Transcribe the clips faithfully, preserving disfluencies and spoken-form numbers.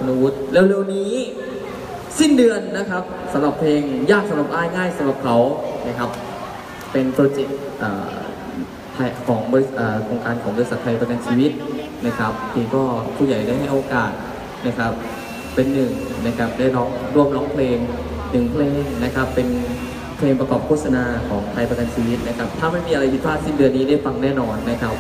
คุณวุฒิเร็วๆนี้สิ้นเดือนนะครับสำหรับเพลงยากสำหรับอ้ายง่ายสำหรับเขานะครับเป็นโปรเจกต์ของบริษัทโครงการของบริษัทไทยประกันชีวิตนะครับที่ก็ผู้ใหญ่ได้ให้โอกาสนะครับเป็นหนึ่งนะครับได้ร้องร่วมร้องเพลงหนึ่งเพลงนะครับเป็นเพลงประกอบโฆษณาของไทยประกันชีวิตนะครับถ้าไม่มีอะไรผิดพลาดสิ้นเดือนนี้ได้ฟังแน่นอนนะครับ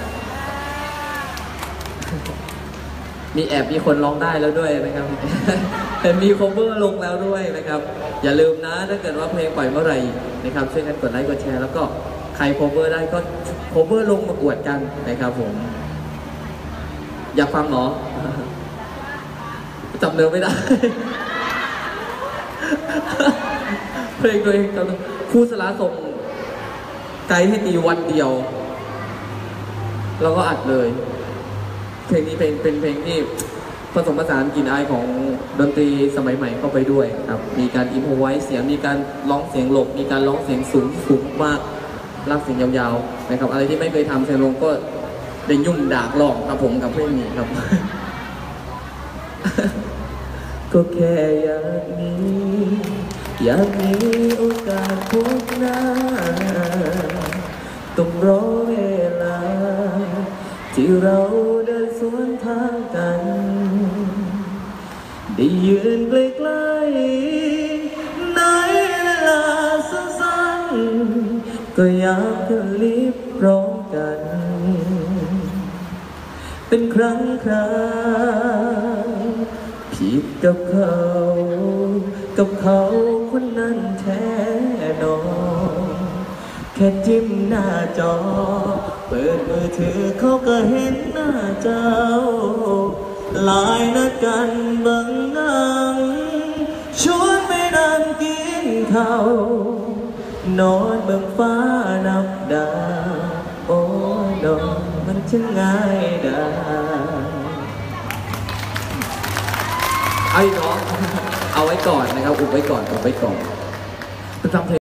มีแอบมีคนร้องได้แล้วด้วยนะครับเห็นมี cover ลงแล้วด้วยนะครับอย่าลืมนะถ้าเกิดว่าเพลงปล่อยเมื่อไหร่นะครับช่วยกันกดไลค์กดแชร์แล้วก็ใคร cover ได้ก็ cover ลงมาอวดกันนะครับผมอยากฟังเหรอจำเนื้อไม่ได้เพลงตัวเองจำครูสลาส่งไกด์ให้ตีวันเดียวแล้วก็อัดเลยเพลงนี้เป็นเป็นเพลงที่ผสมผสานกลิ่นอายของดนตรีสมัยใหม่เข้าไปด้วยครับมีการอิมโพไวส์เสียงมีการร้องเสียงหลบมีการร้องเสียงสูงสูงมากลากเสียงยาวๆนะครับอะไรที่ไม่เคยทำเซนลงก็ได้ยุ่งดากหลอกครับผมกับเพลงนี้ครับ ก็แค่อยากมีอยากมีโอกาสพบหน้าต้องรอเวลาที่เราเดินสวนทางกันได้ยืนใกล้ๆในเวลาสั้นๆก็อยากจะรีบพร้อมกันเป็นครั้งคราวผิดกับเขากับเขาคนนั้นแท้นอนแค่จิ้มหน้าจอเปิดมือถือเขาก็เห็นหน้าเจ้าลายนัดกันเบิ่งหนังชวนไปนั่งกินข้าวนอนเบิ่งฟ้านับดาวโอ้ดอกมันช่างง่ายได้เอาอีกเนาะเอาไว้ก่อนนะครับอุบไว้ก่อนอุบไว้ก่อนไปฟังเพลง